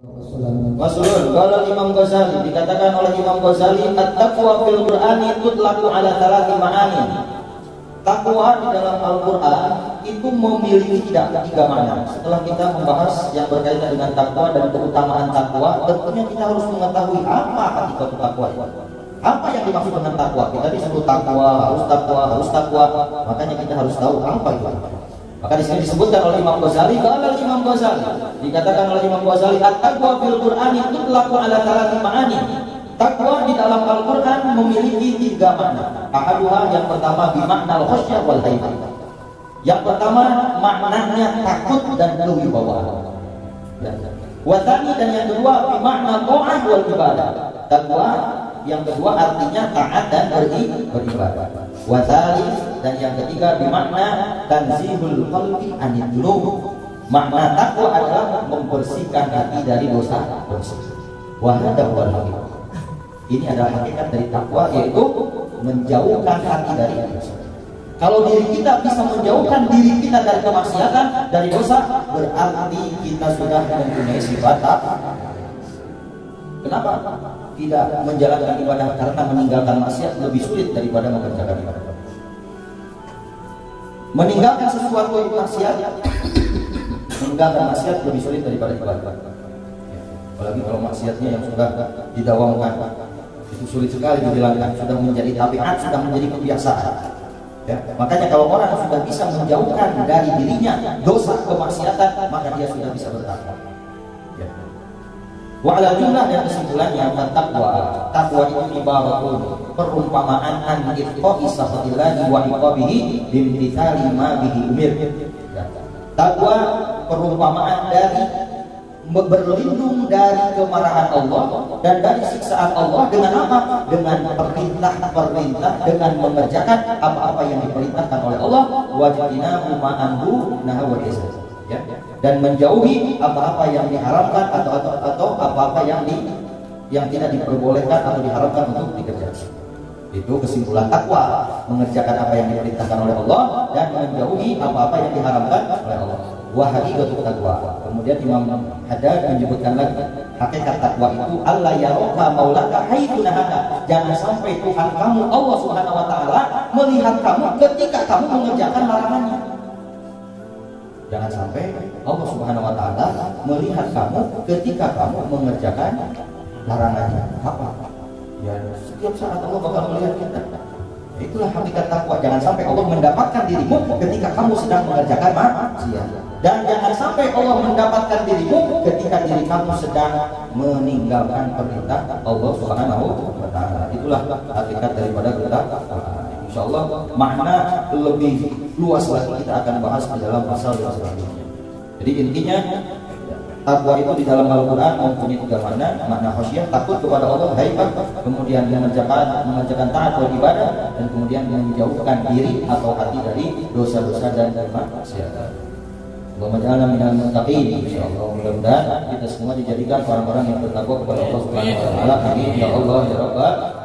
Wasulun, kalau Imam Ghazali dikatakan oleh Imam Ghazali, at-taqwa fil Qur'ani tutlaqu ala thalathi ma'ani. Takwa di dalam Al-Quran itu memiliki tiga makna. Setelah kita membahas yang berkaitan dengan takwa dan keutamaan takwa, tentunya kita harus mengetahui apa hakikat takwa. Apa yang dimaksud dengan takwa? Kita disebut takwa, harus takwa. Makanya kita harus tahu apa itu. Maka di sini disebutkan oleh Imam Ghazali, kalau Imam Ghazali dikatakan oleh Imam Ghazali, at-taqwa fil Qur'ani tutlaqu ala thalathi ma'ani. Takwa di dalam Al-Quran memiliki tiga makna. Ahaduha, yang pertama bimakna al-khasyah wal haibah. Yang pertama maknanya takut dan kewibawaan. Wathani, dan yang kedua bimakna ta'ah wal ibadah. Takwa yang kedua artinya taat dan beribadah. Wathali, dan yang ketiga bimakna tanzihul qalbi anid dzunub. Makna takwa adalah membersihkan hati dari dosa. Wa hadha huwal haqiqah. Ini adalah hakikat dari takwa, yaitu menjauhkan hati dari dosa. Kalau diri kita bisa menjauhkan diri kita dari kemaksiatan, dari dosa, berarti kita sudah mempunyai sifat takwa. Kenapa tidak menjalankan ibadah? Karena meninggalkan maksiat lebih sulit daripada mengerjakan ibadah. Meninggalkan sesuatu yang maksiat, meninggalkan maksiat lebih sulit daripada ibadah. Apalagi kalau maksiatnya yang sudah didawamkan, itu sulit sekali dihilangkan. Sudah menjadi tabiat, sudah menjadi kebiasaan. Ya, makanya kalau orang sudah bisa menjauhkan dari dirinya dosa kemaksiatan, maka dia sudah bisa bertakwa. Ya. Wa ala jumlah, dan kesimpulannya, takwa itu ibaratun, perumpamaan an itqa'i sakhatillahi wa iqabihi bimtithali ma bihi umir. Ya. Takwa perumpamaan dari berlindung dari kemarahan Allah dan dari siksaan Allah dengan apa? Dengan perintah-perintah, dengan mengerjakan apa-apa yang diperintahkan oleh Allah, wajibina ma'anhu nahawa yasa. Ya, dan menjauhi apa-apa yang diharamkan atau apa-apa yang tidak diperbolehkan atau diharamkan untuk dikerjakan. Itu kesimpulan takwa, mengerjakan apa yang diperintahkan oleh Allah dan menjauhi apa-apa yang diharamkan oleh Allah. Wa haqiqatut taqwa. Kemudian Imam Haddad menyebutkan lagi, hakikat takwa itu Allah yaraka maulaka haitsu nahaka. Jangan sampai Tuhan kamu Allah Subhanahu wa taala melihat kamu ketika kamu mengerjakan larangannya. Jangan sampai Allah Subhanahu wa taala melihat kamu ketika kamu mengerjakan larangannya. Apa? Ya, setiap saat Allah bakal melihat kita. Itulah hakikat takwa. Jangan sampai Allah mendapatkan dirimu ketika kamu sedang mengerjakan maksiat. Dan jangan sampai Allah mendapatkan dirimu ketika diri kamu sedang meninggalkan perintah Allah Subhanahu wa taala. Itulah hakikat daripada takwa. Insyaallah makna lebih luas lagi kita akan bahas di dalam pasal yang selanjutnya. Jadi intinya takwa itu di dalam Al-Quran mempunyai tiga makna. Makna khasyah, takut kepada Allah, haibah, kemudian mengerjakan taat dan ibadah, dan kemudian menjauhkan diri atau hati dari dosa-dosa dan maksiat. Allahumma ja'alna minal muttaqin. Insyaallah mudah-mudahan kita semua dijadikan orang-orang yang bertakwa kepada Allah Subhanahu wa taala. Amin ya Allah ya rabbal